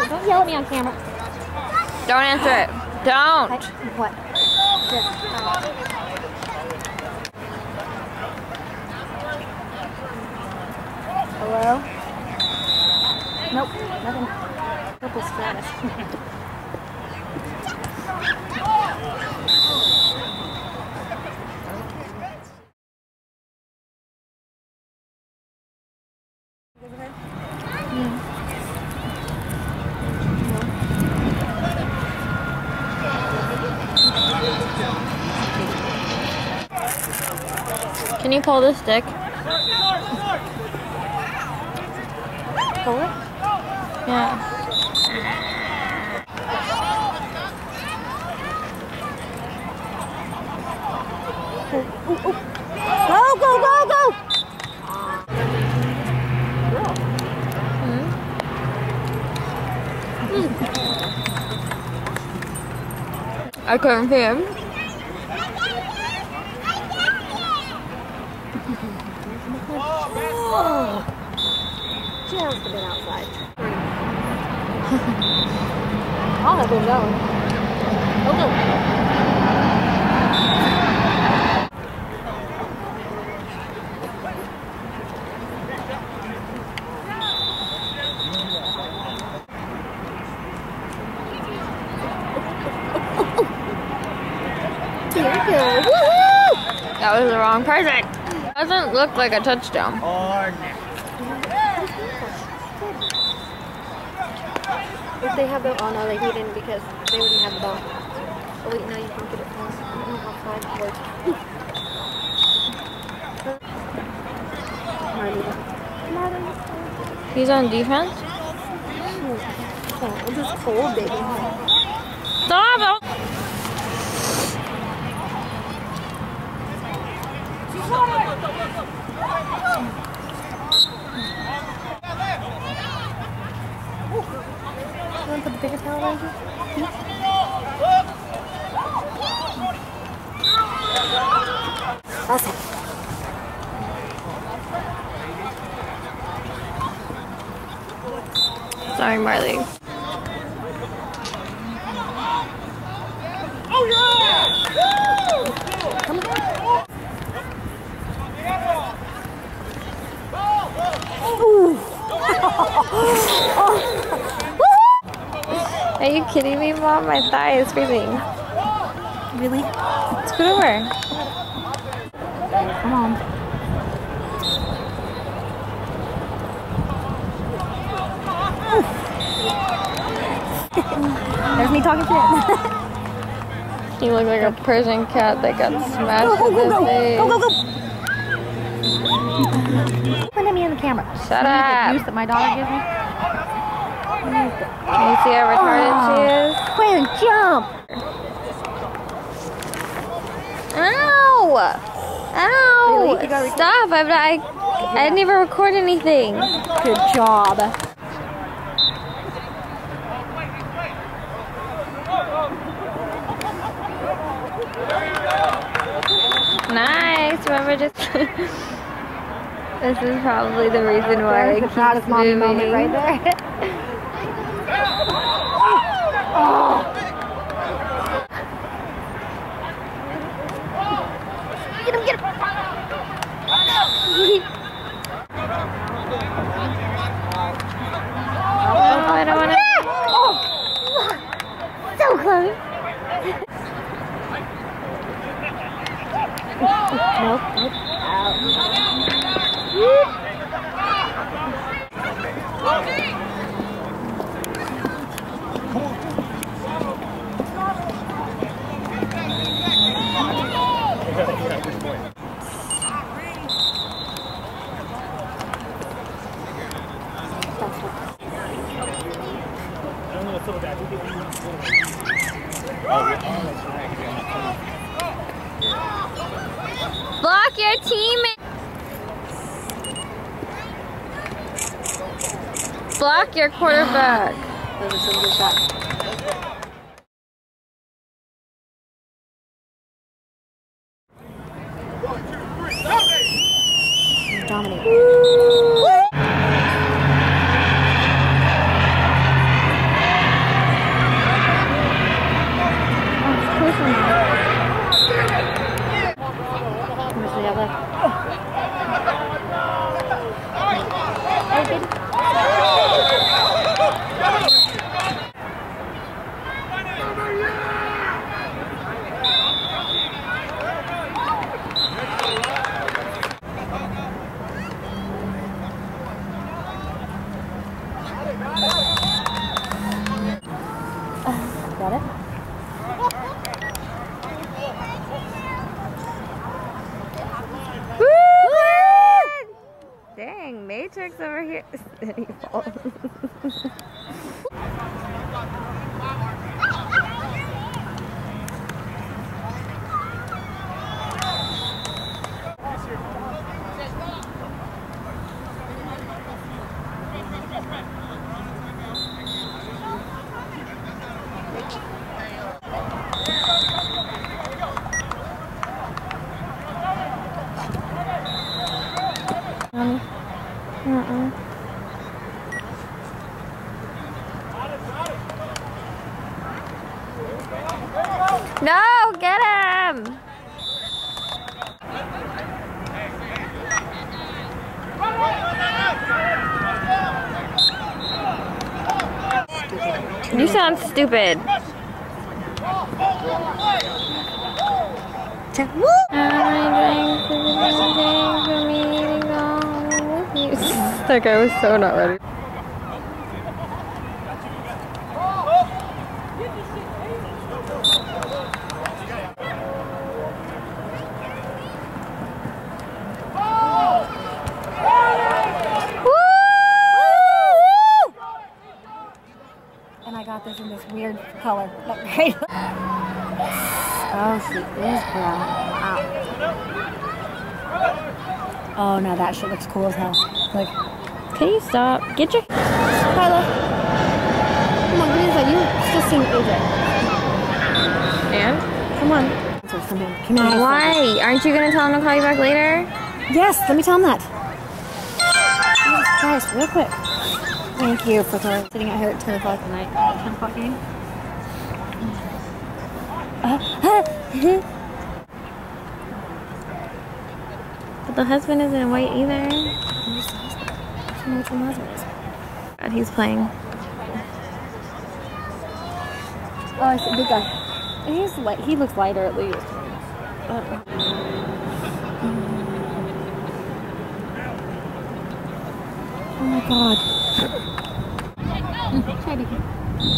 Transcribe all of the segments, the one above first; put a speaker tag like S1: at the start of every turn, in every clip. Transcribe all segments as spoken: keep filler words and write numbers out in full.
S1: don't yell at me on camera.
S2: Don't answer it. Don't.
S1: Okay. What? Hello? Nope, nothing. Purple status.
S2: Can you pull the stick?
S1: Pull it?
S2: Yeah.
S1: Ooh, ooh, ooh. Go, go, go, go!
S2: Hmm? I couldn't see him.
S1: She has to be outside. I'll have been going. Okay. Here we go. Woohoo!
S2: That was the wrong person. Doesn't look like a touchdown.
S1: If they have the, oh no, they didn't because they wouldn't have the ball. Oh wait, no, you can't get it from us. I don't know how far it works.
S2: He's on defense?
S1: Oh, it's just cold, baby.
S2: Stop!
S1: You want to put the bigger towel around you? That's it.
S2: Sorry, Marley.
S1: Oh yeah! Come on. Ooh.
S2: Are you kidding me, Mom? My thigh is freezing.
S1: Really?
S2: Scoot over.
S1: Come on. There's me talking shit.
S2: You look like a Persian cat that got smashed
S1: Go, go,
S2: in
S1: go,
S2: the
S1: go,
S2: face.
S1: go, go, go. Look at me on the camera.
S2: Shut
S1: The
S2: up.
S1: juice that my daughter gives me.
S2: Can you see how retarded she is?
S1: Quinn, jump!
S2: Ow! Ow!
S1: Really? You gotta record?
S2: Stop! I'm not, I, I didn't even record anything.
S1: Good job.
S2: Nice. Remember just. This is probably the reason why I
S1: There's the
S2: keep
S1: proudest mommy moment
S2: moving.
S1: right there. Oh. Get him, get him!
S2: Oh, I don't want to.
S1: Oh. So close! Nope, nope. Out.
S2: Block your teammate. Block your quarterback.
S1: Those are some good shots. Dominate. Got it?
S2: Woo! Dang, Matrix over here. Did he fall? Um, uh-uh. No, get him! You sound stupid. That guy was so not ready.
S1: And I got this in this weird color. Look great. Oh, she is brown. Wow. Oh, no, that shit looks cool as hell. Like,
S2: can you stop? Get your
S1: Kyla. Come on, what is that? You still seeing A J.
S2: And?
S1: Come on. Can I
S2: Why? Aren't you gonna tell him to call you back later?
S1: Yes, let me tell him that. Jesus Christ, real quick. Thank you for sitting out here at ten o'clock tonight. ten o'clock game. Uh,
S2: But the husband isn't white either.
S1: Where's the husband? I don't know which one the husband is.
S2: God, he's playing.
S1: Oh, I see, big guy. He's light. He looks lighter at least. Uh, oh my God. Try to get.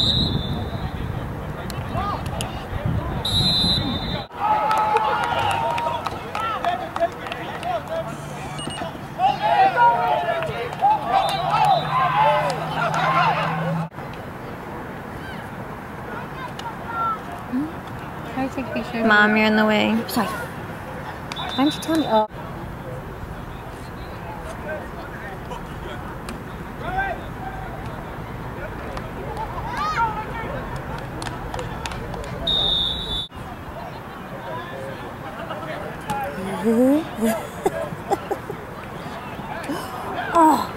S1: Try to take pictures.
S2: Mom, you're in the way.
S1: Sorry. Why don't you tell me? Oh. Oh.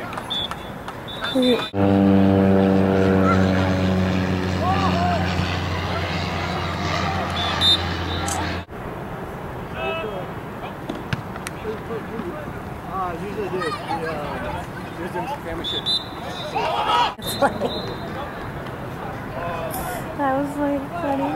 S3: Ah, usually do. The, uh, there's some family shit.
S1: That was like funny.